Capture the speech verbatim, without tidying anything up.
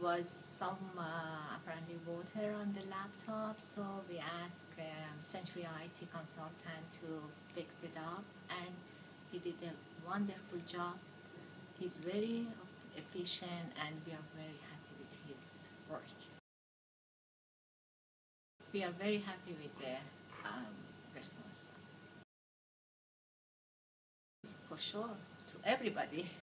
was some uh, apparently water on the laptop, so we asked um, Century I T consultant to fix it up, and he did a wonderful job. He's very efficient, and we are very happy with his work. We are very happy with the um, response. For sure, to everybody.